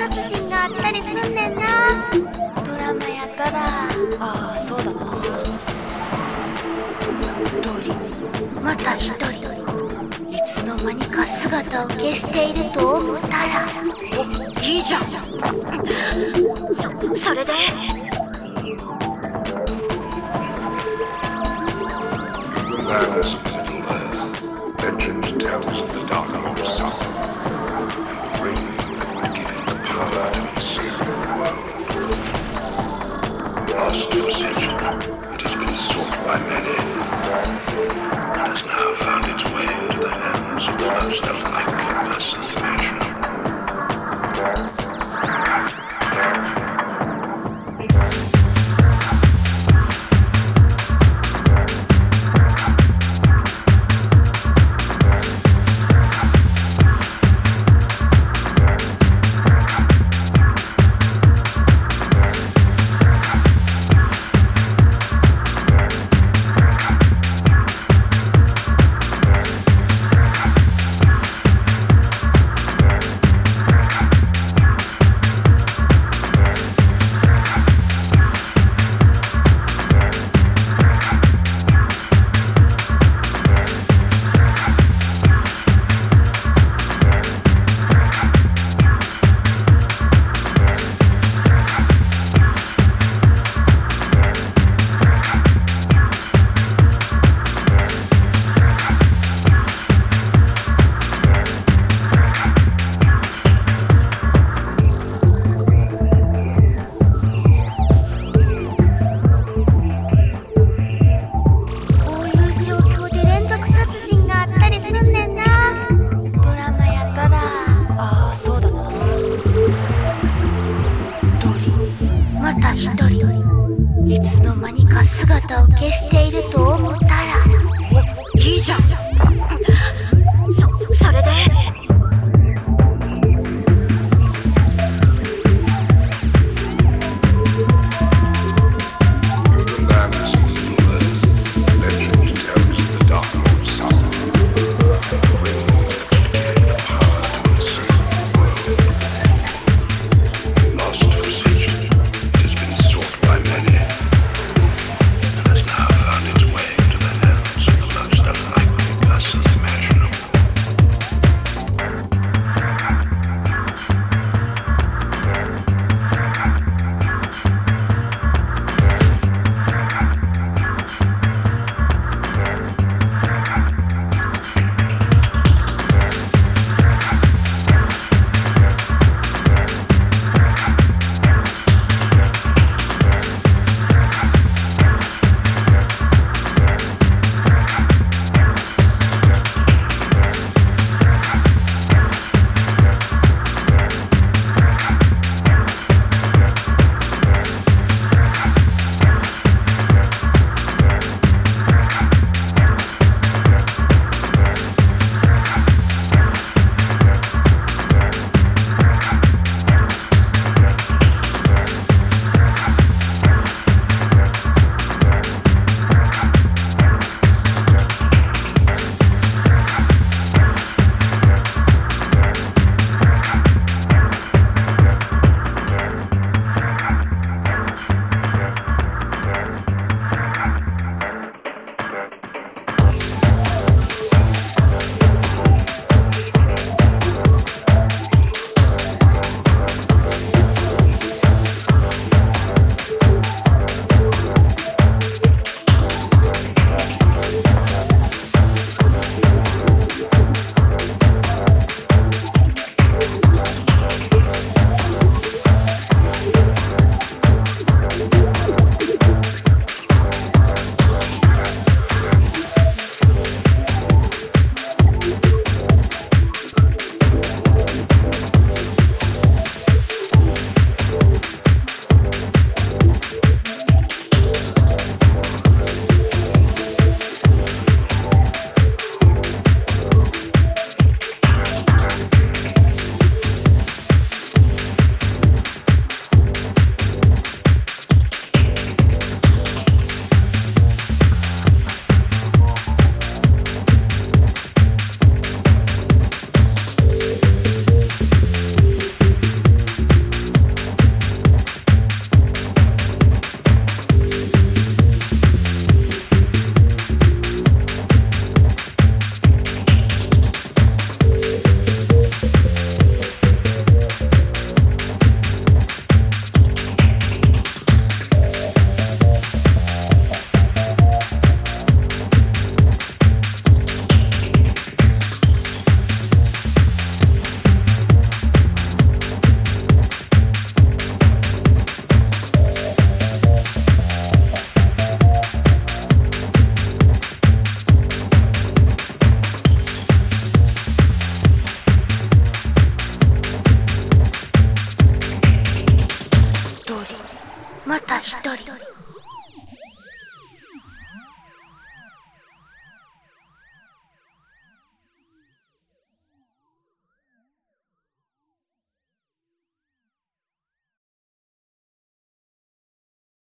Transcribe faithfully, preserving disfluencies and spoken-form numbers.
殺人があったりすんねんな。ドラマやったら。 ああ、そうだな。 鳥また一人、いつの間にか姿を消していると思ったら。 お、いいじゃん。そ、それで Landless Middle Earth, legend tells of the dark old sun, and the ring that would give him the power to enslave the world. Lost for centuries, it has been sought by many, and has now found its way into the hands of the most unlikely person imaginable.いつの間にか姿を消していると思ったら。 お、いいじゃん。